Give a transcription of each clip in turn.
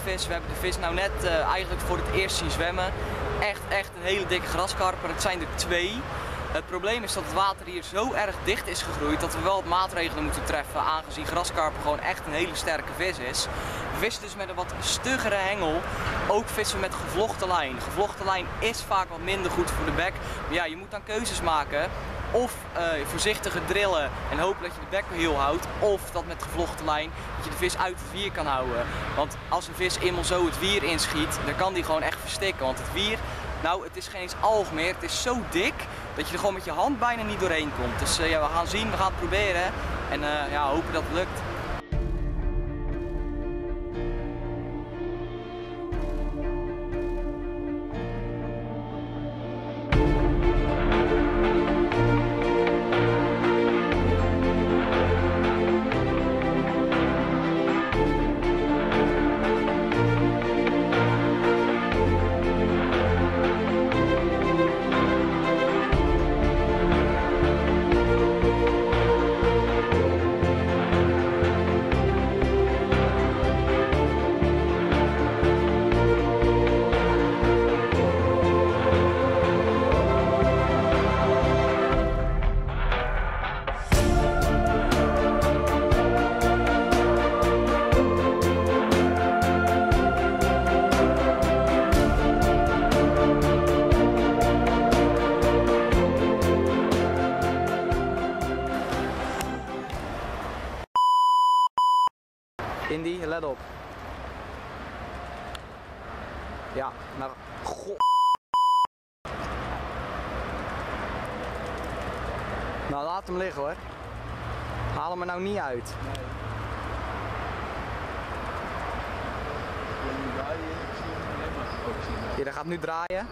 vis. We hebben de vis nou net eigenlijk voor het eerst zien zwemmen. Echt een hele dikke graskarper. Het zijn er 2. Het probleem is dat het water hier zo erg dicht is gegroeid dat we wel wat maatregelen moeten treffen, aangezien graskarper gewoon echt een hele sterke vis is. We vissen dus met een wat stuggere hengel. Ook vissen we met gevlochten lijn. Gevlochten lijn is vaak wat minder goed voor de bek. Maar ja, je moet dan keuzes maken. Of voorzichtiger drillen en hopen dat je de bek heel houdt. Of dat met gevlochten lijn dat je de vis uit het wier kan houden. Want als een vis eenmaal zo het wier inschiet, dan kan die gewoon echt verstikken. Want het wier, nou het is geen eens alg meer, het is zo dik dat je er gewoon met je hand bijna niet doorheen komt. Dus ja, we gaan zien, we gaan het proberen. En ja, hopen dat het lukt. Indy, let op. Ja, maar god. Nou, laat hem liggen hoor. Haal hem er nou niet uit. Ja, dat gaat nu draaien.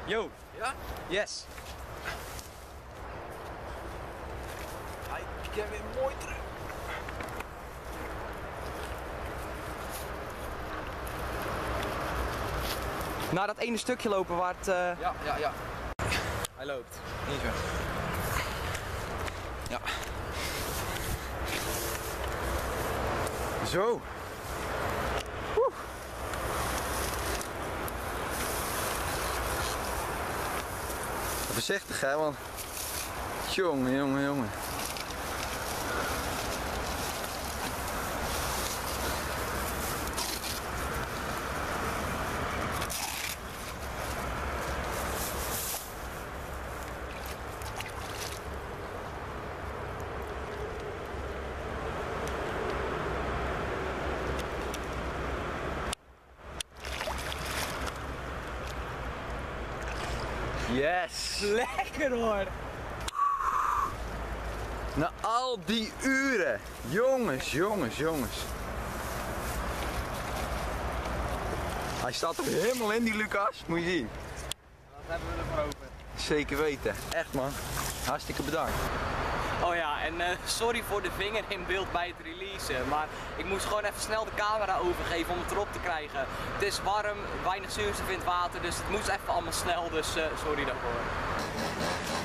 Yo. Ja? Yes. Ik heb weer mooi terug. Naar dat ene stukje lopen waar het... Ja. Hij loopt. Niet zo. Ja. Zo. Woe. Voorzichtig hè, want... Jongen. Yes! Lekker hoor. Na al die uren. Jongens. Hij staat er helemaal in, die Lucas. Moet je zien. Wat hebben we ervoor over? Zeker weten. Echt man. Hartstikke bedankt. Oh ja, en sorry voor de vinger in beeld bij het releasen, maar ik moest gewoon even snel de camera overgeven om het erop te krijgen. Het is warm, weinig zuurstof in het water, dus het moest even allemaal snel, dus sorry daarvoor.